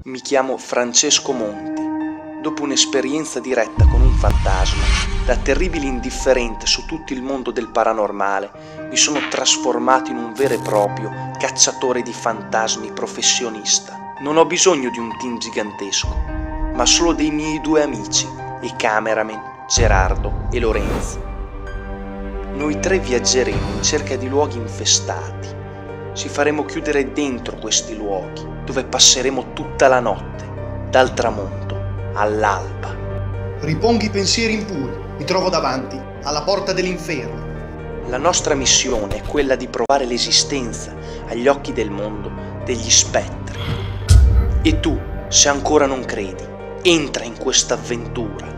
Mi chiamo Francesco Monti. Dopo un'esperienza diretta con un fantasma, da terribile indifferente su tutto il mondo del paranormale, mi sono trasformato in un vero e proprio cacciatore di fantasmi professionista. Non ho bisogno di un team gigantesco, ma solo dei miei due amici, i cameraman Gerardo e Lorenzo. Noi tre viaggeremo in cerca di luoghi infestati. Ci faremo chiudere dentro questi luoghi, dove passeremo tutta la notte, dal tramonto all'alba. Ripongo i pensieri impuri, mi trovo davanti alla porta dell'inferno. La nostra missione è quella di provare l'esistenza, agli occhi del mondo, degli spettri. E tu, se ancora non credi, entra in questa avventura.